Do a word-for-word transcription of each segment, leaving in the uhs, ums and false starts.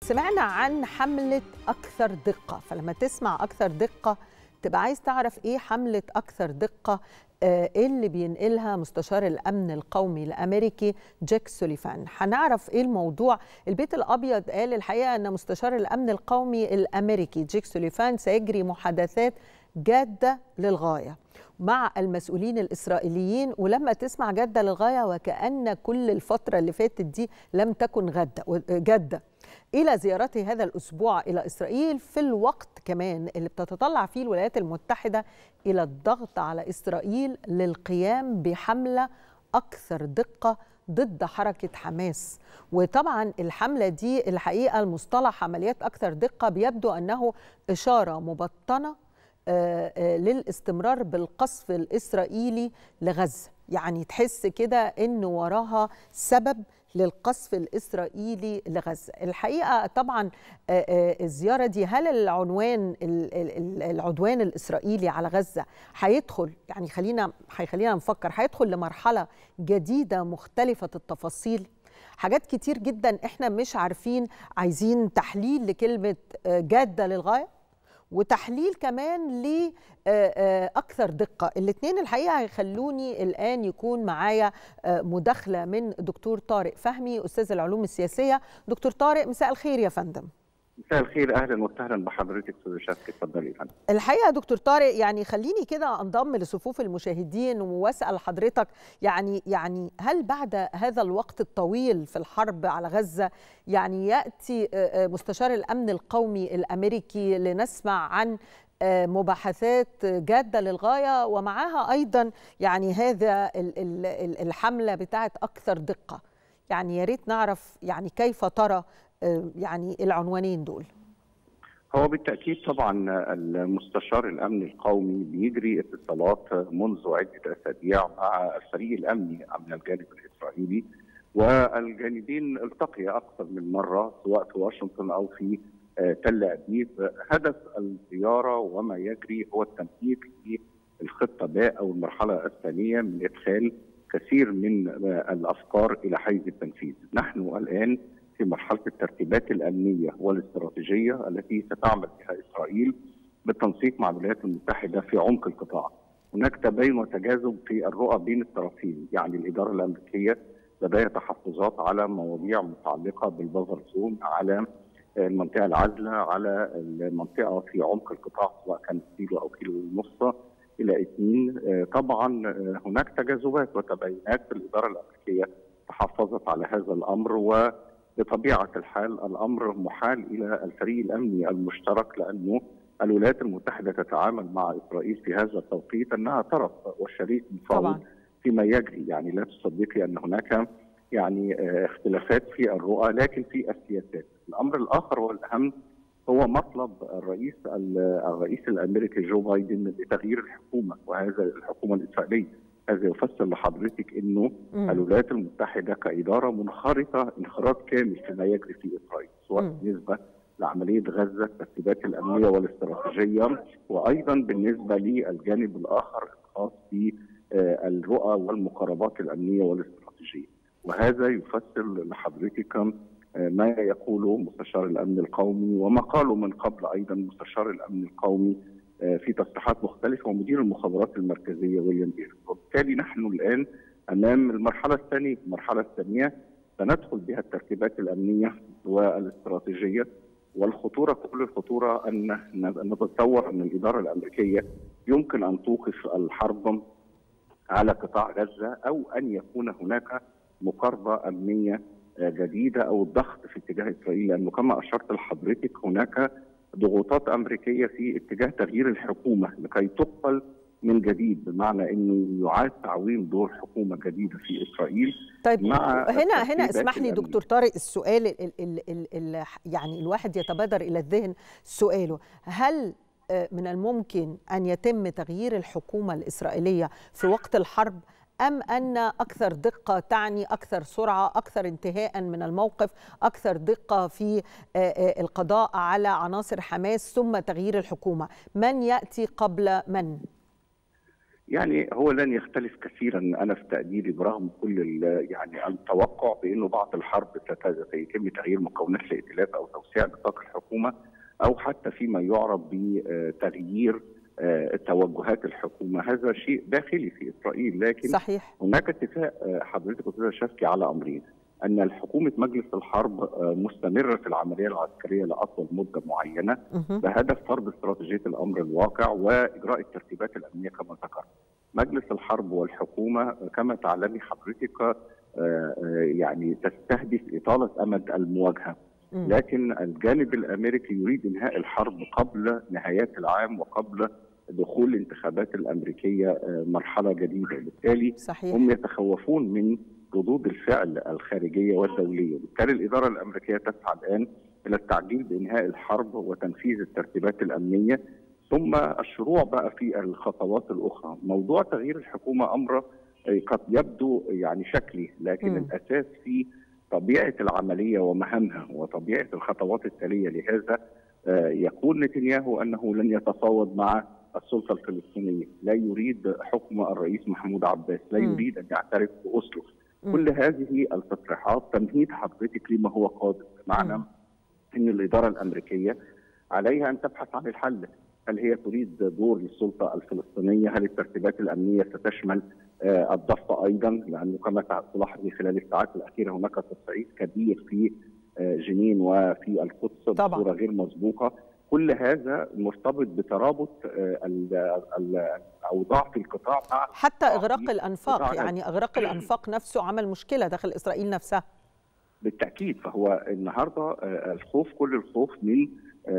سمعنا عن حملة أكثر دقة، فلما تسمع أكثر دقة تبقى عايز تعرف إيه حملة أكثر دقة آه اللي بينقلها مستشار الأمن القومي الأمريكي جيك سوليفان. هنعرف إيه الموضوع. البيت الأبيض قال الحقيقة أن مستشار الأمن القومي الأمريكي جيك سوليفان سيجري محادثات جادة للغاية مع المسؤولين الإسرائيليين. ولما تسمع جادة للغاية وكأن كل الفترة اللي فاتت دي لم تكن غادة جادة إلى زيارته هذا الأسبوع إلى إسرائيل، في الوقت كمان اللي بتتطلع فيه الولايات المتحدة إلى الضغط على إسرائيل للقيام بحملة أكثر دقة ضد حركة حماس. وطبعا الحملة دي الحقيقة المصطلح عمليات أكثر دقة بيبدو أنه إشارة مبطنة للاستمرار بالقصف الإسرائيلي لغزة، يعني تحس كده إن وراها سبب للقصف الإسرائيلي لغزة. الحقيقة طبعا الزيارة دي، هل العنوان العدوان الإسرائيلي على غزة هيدخل، يعني خلينا هيخلينا نفكر، هيدخل لمرحلة جديدة مختلفة التفاصيل؟ حاجات كتير جدا احنا مش عارفين، عايزين تحليل لكلمة جادة للغاية وتحليل كمان لأكثر دقة. الاثنين الحقيقة هيخلوني الآن يكون معايا مداخلة من دكتور طارق فهمي أستاذ العلوم السياسية. دكتور طارق، مساء الخير يا فندم. مساء الخير، اهلا وسهلا بحضرتك استاذ شافعي، اتفضلي. الحقيقه دكتور طارق، يعني خليني كده انضم لصفوف المشاهدين واسال حضرتك، يعني يعني هل بعد هذا الوقت الطويل في الحرب على غزه يعني ياتي مستشار الامن القومي الامريكي لنسمع عن مباحثات جاده للغايه ومعها ايضا يعني هذا الحمله بتاعت اكثر دقه؟ يعني يا ريت نعرف يعني كيف ترى يعني العنوانين دول. هو بالتأكيد طبعا المستشار الأمن القومي بيجري اتصالات منذ عدة أسابيع مع الفريق الأمني من الجانب الإسرائيلي، والجانبين التقيا أكثر من مرة سواء في واشنطن أو في تل أبيب. هدف الزيارة وما يجري هو التمهيد للخطة باء أو المرحلة الثانية من إدخال كثير من الأفكار إلى حيز التنفيذ. نحن الآن في مرحلة الترتيبات الأمنية والاستراتيجية التي ستعمل بها إسرائيل بالتنسيق مع الولايات المتحدة في عمق القطاع. هناك تباين وتجاذب في الرؤى بين الطرفين، يعني الإدارة الأمريكية لديها تحفظات على مواضيع متعلقة بالبفر زون، على المنطقة العازلة، على المنطقة في عمق القطاع سواء كان كيلو أو كيلو ونص إلى اثنين. طبعا هناك تجاذبات وتباينات. الإدارة الأمريكية تحفظت على هذا الأمر، و بطبيعة الحال الأمر محال إلى الفريق الأمني المشترك، لأنه الولايات المتحدة تتعامل مع إسرائيل في هذا التوقيت أنها طرف وشريك مفاوض فيما يجري. يعني لا تصدقي أن هناك يعني اختلافات في الرؤى، لكن في السياسات. الأمر الآخر والأهم هو مطلب الرئيس الرئيس الأمريكي جو بايدن لتغيير الحكومة، وهذا الحكومة الإسرائيلية. هذا يفسر لحضرتك انه مم. الولايات المتحده كاداره منخرطه انخراط كامل فيما يجري في اسرائيل، سواء مم. بالنسبه لعمليه غزه، الترتيبات الامنيه والاستراتيجيه، وايضا بالنسبه للجانب الاخر الخاص بالرؤى والمقاربات الامنيه والاستراتيجيه. وهذا يفسر لحضرتك ما يقوله مستشار الامن القومي وما قاله من قبل ايضا مستشار الامن القومي في تصريحات مختلفة ومدير المخابرات المركزية ويليام بيرز. وبالتالي نحن الآن أمام المرحلة الثانية. المرحلة الثانية سندخل بها الترتيبات الأمنية والاستراتيجية، والخطورة كل الخطورة أن نتصور أن الإدارة الأمريكية يمكن أن توقف الحرب على قطاع غزة، أو أن يكون هناك مقاربة أمنية جديدة أو الضغط في اتجاه إسرائيل، لأنه كما أشرت لحضرتك هناك ضغوطات أمريكية في اتجاه تغيير الحكومة لكي تقبل من جديد، بمعنى أنه يعاد تعويم دور حكومة جديدة في إسرائيل. طيب مع هنا هنا اسمح لي دكتور طارق، السؤال ال ال ال ال يعني الواحد يتبادر إلى الذهن سؤاله، هل من الممكن أن يتم تغيير الحكومة الإسرائيلية في وقت الحرب، أم أن أكثر دقة تعني أكثر سرعة، أكثر انتهاء من الموقف، أكثر دقة في القضاء على عناصر حماس ثم تغيير الحكومة؟ من يأتي قبل من؟ يعني هو لن يختلف كثيرا انا في تقديري برغم كل يعني التوقع بانه بعد الحرب سيتم تغيير مكونات الائتلاف او توسيع نطاق الحكومه او حتى فيما يعرف بتغيير توجهات الحكومه. هذا شيء داخلي في اسرائيل، لكن صحيح. هناك اتفاق حضرتك استاذ شفقي على امرين: ان حكومه مجلس الحرب مستمره في العمليه العسكريه لاطول مده معينه بهدف فرض استراتيجيه الامر الواقع واجراء الترتيبات الامنيه كما ذكرت. مجلس الحرب والحكومه كما تعلمي حضرتك يعني تستهدف اطاله امد المواجهه، لكن الجانب الامريكي يريد انهاء الحرب قبل نهايات العام وقبل دخول الانتخابات الامريكيه مرحله جديده، بالتالي صحيح. هم يتخوفون من ردود الفعل الخارجيه والدوليه، بالتالي الاداره الامريكيه تسعى الان الى التعجيل بانهاء الحرب وتنفيذ الترتيبات الامنيه ثم الشروع بقى في الخطوات الاخرى. موضوع تغيير الحكومه امر قد يبدو يعني شكلي، لكن م. الاساس في طبيعه العمليه ومهامها وطبيعه الخطوات التاليه لهذا. يقول نتنياهو انه لن يتفاوض مع السلطه الفلسطينيه، لا يريد حكم الرئيس محمود عباس، لا يريد ان يعترف باوسلو. كل هذه التصريحات تمهيد حضرتك لما هو قادم، بمعنى ان الاداره الامريكيه عليها ان تبحث عن الحل. هل هي تريد دور للسلطه الفلسطينيه؟ هل الترتيبات الامنيه ستشمل آه الضفه ايضا؟ لانه كما تلاحظي خلال الساعات الاخيره هناك تصعيد كبير في آه جنين وفي القدس بصوره غير مسبوقه. كل هذا مرتبط بترابط آه الاوضاع في القطاع مع حتى اغراق الانفاق، يعني اغراق الانفاق نفسه عمل مشكله داخل اسرائيل نفسها. بالتاكيد، فهو النهارده آه الخوف كل الخوف من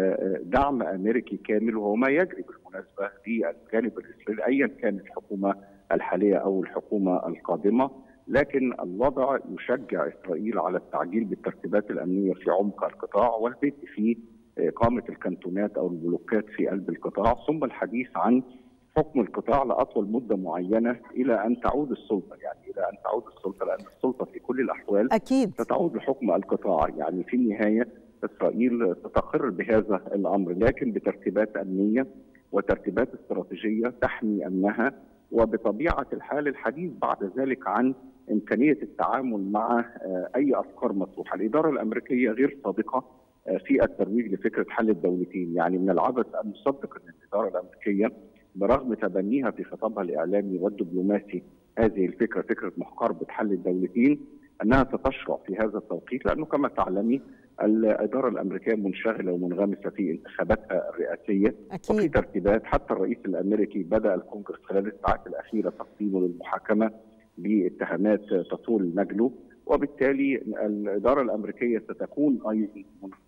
دعم امريكي كامل، وهو ما يجري بالمناسبه في الجانب الاسرائيلي ايا كانت الحكومه الحاليه او الحكومه القادمه، لكن الوضع يشجع اسرائيل على التعجيل بالترتيبات الامنيه في عمق القطاع والبدء في اقامه الكانتونات او البلوكات في قلب القطاع، ثم الحديث عن حكم القطاع لاطول مده معينه الى ان تعود السلطه، يعني الى ان تعود السلطه، لان السلطه في كل الاحوال اكيد ستعود لحكم القطاع. يعني في النهايه إسرائيل ستقر بهذا الأمر، لكن بترتيبات أمنية وترتيبات استراتيجية تحمي أمنها، وبطبيعة الحال الحديث بعد ذلك عن إمكانية التعامل مع أي أفكار مطروحة. الإدارة الأمريكية غير صادقة في الترويج لفكرة حل الدولتين، يعني من العبث أن نصدق أن الإدارة الأمريكية برغم تبنيها في خطابها الإعلامي والدبلوماسي هذه الفكرة، فكرة محاربة حل الدولتين، أنها ستشرع في هذا التوقيت، لأنه كما تعلمي الإدارة الأمريكية منشغلة ومنغمسة في انتخاباتها الرئاسية أكيد. وفي ترتيبات، حتى الرئيس الأمريكي بدأ الكونغرس خلال الساعات الأخيرة تقديمه للمحاكمة باتهامات تطول نجله، وبالتالي الإدارة الأمريكية ستكون أيضا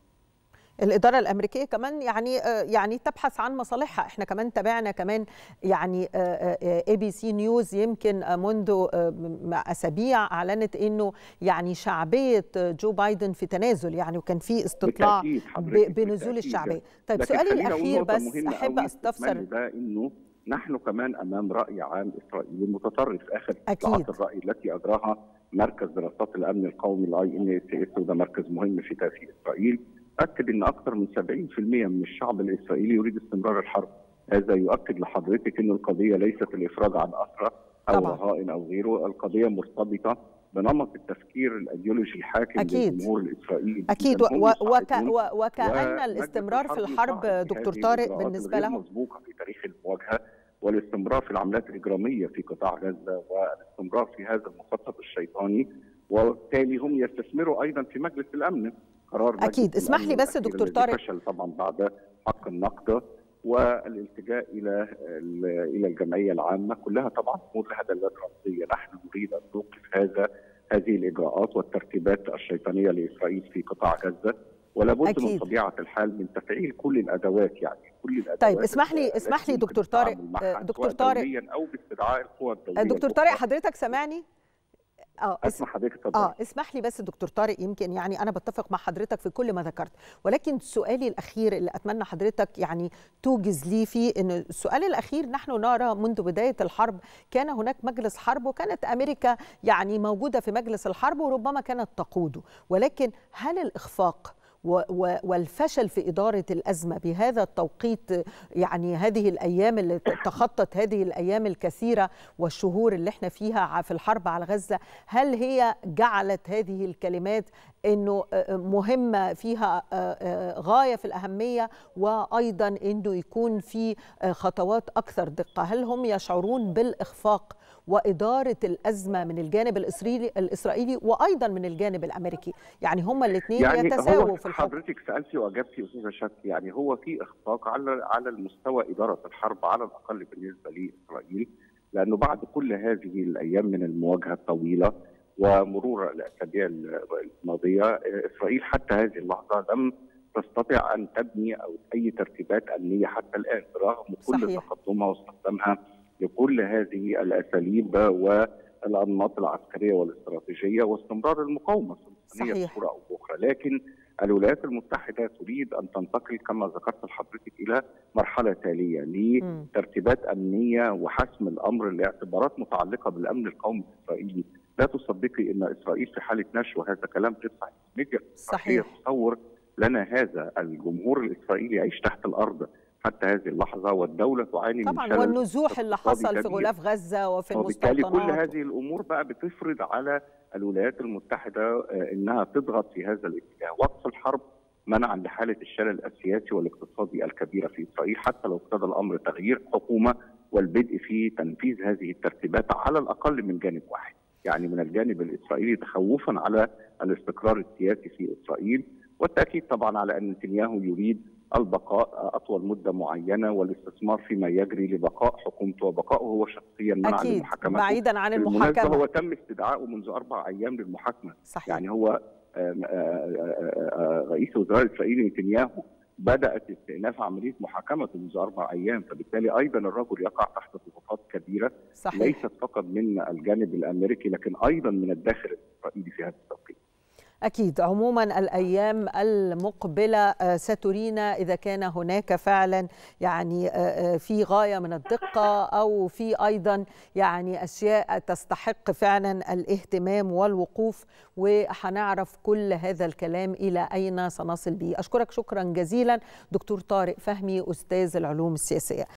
الإدارة الأمريكية كمان يعني يعني تبحث عن مصالحها. احنا كمان تابعنا كمان يعني اي بي سي نيوز يمكن منذ أسابيع أعلنت إنه يعني شعبية جو بايدن في تنازل، يعني وكان في استطلاع بنزول الشعبية. طيب سؤالي الأخير بس أحب أستفسر ده إنه نحن كمان أمام رأي عام إسرائيلي متطرف. آخر استطلاعات الرأي التي أجراها مركز دراسات الأمن القومي الاي ان اس اس، وده مركز مهم في تاريخ إسرائيل، أكد أن أكثر من سبعين بالمئة من الشعب الإسرائيلي يريد استمرار الحرب. هذا يؤكد لحضرتك أن القضية ليست الإفراج عن أسرى أو رهائن أو غيره، القضية مرتبطة بنمط التفكير الأيديولوجي الحاكم للجمهور الإسرائيلي. أكيد، وك وكأن الاستمرار في الحرب دكتور طارق بالنسبة لهم مسبوقة في تاريخ المواجهة، والاستمرار في العمليات الإجرامية في قطاع غزة، والاستمرار في هذا المخطط الشيطاني، وبالتالي هم يستثمروا أيضا في مجلس الأمن. قرار أكيد. اسمح لي بس دكتور طارق، فشل طبعا بعد حق النقد والالتجاء الى الى الجمعيه العامه، كلها طبعا امور لها دلالات رمزيه. نحن نريد ان نوقف هذا هذه الاجراءات والترتيبات الشيطانيه لاسرائيل في قطاع غزه، ولا بد من طبيعه الحال من تفعيل كل الادوات، يعني كل الادوات. طيب اسمح لي اسمح لي دكتور طارق دكتور طارق او باستدعاء القوى الدوليه. دكتور طارق حضرتك سامعني؟ اه اسمع حضرتك. اه اسمح لي بس دكتور طارق، يمكن يعني انا بتفق مع حضرتك في كل ما ذكرت، ولكن سؤالي الاخير اللي اتمنى حضرتك يعني توجز لي فيه، ان السؤال الاخير نحن نرى منذ بدايه الحرب كان هناك مجلس حرب، وكانت امريكا يعني موجوده في مجلس الحرب وربما كانت تقوده، ولكن هل الاخفاق والفشل في إدارة الأزمة بهذا التوقيت، يعني هذه الأيام اللي تخطت هذه الأيام الكثيرة والشهور اللي احنا فيها في الحرب على غزة، هل هي جعلت هذه الكلمات أنه مهمة فيها غاية في الأهمية، وأيضا أنه يكون في خطوات أكثر دقة؟ هل هم يشعرون بالإخفاق وإدارة الأزمة من الجانب الإسرائيلي الإسرائيلي وأيضا من الجانب الأمريكي؟ يعني هما الاثنين يعني يتساووا في الحكم. حضرتك سألتي وأجبتي أستاذة شك، يعني هو في إخفاق على على المستوى إدارة الحرب على الأقل بالنسبة لإسرائيل، لأنه بعد كل هذه الأيام من المواجهة الطويلة ومرور الأسابيع الماضية، إسرائيل حتى هذه اللحظة لم تستطع أن تبني أو أي ترتيبات أمنية حتى الآن، رغم كل صحيح. تقدمها واستخدامها لكل هذه الأساليب والأنماط العسكرية والاستراتيجية واستمرار المقاومة الفلسطينية بصورة أو بأخرى. لكن الولايات المتحدة تريد أن تنتقل كما ذكرت لحضرتك إلى مرحلة تالية لترتيبات أمنية وحسم الأمر لاعتبارات متعلقة بالأمن القومي الإسرائيلي. لا تصدقي أن إسرائيل في حالة نشوة، هذا كلام تدفع الميديا صحيح. تصور لنا هذا الجمهور الإسرائيلي يعيش تحت الأرض حتى هذه اللحظة، والدولة تعاني طبعا من شلل والنزوح اللي حصل في غلاف غزة وفي المستوطنات. وبالتالي كل هذه الأمور بقى بتفرض على الولايات المتحدة أنها تضغط في هذا الاتجاه، وقف الحرب منعا لحالة الشلل السياسي والاقتصادي الكبيرة في إسرائيل، حتى لو اقتضى الأمر تغيير حكومة والبدء في تنفيذ هذه الترتيبات على الأقل من جانب واحد، يعني من الجانب الإسرائيلي تخوفا على الاستقرار السياسي في إسرائيل، والتأكيد طبعا على أن نتنياهو يريد البقاء أطول مدة معينة والاستثمار فيما يجري لبقاء حكومته وبقائه هو شخصيا منعا للمحاكمة. بعيدا عن المحاكمة، هو تم استدعائه منذ أربع أيام للمحاكمة. صحيح. يعني هو رئيس وزراء إسرائيل نتنياهو بدأت استئناف عملية محاكمته منذ أربع أيام، فبالتالي أيضا الرجل يقع تحت ضغوطات كبيرة. صحيح. ليست فقط من الجانب الأمريكي لكن أيضا من الداخل الإسرائيلي في هذا التوقيت. أكيد. عموما الأيام المقبلة سترينا إذا كان هناك فعلا يعني في غاية من الدقة أو في أيضا يعني أشياء تستحق فعلا الاهتمام والوقوف، وحنعرف كل هذا الكلام إلى أين سنصل به. أشكرك شكرا جزيلا دكتور طارق فهمي، أستاذ العلوم السياسية.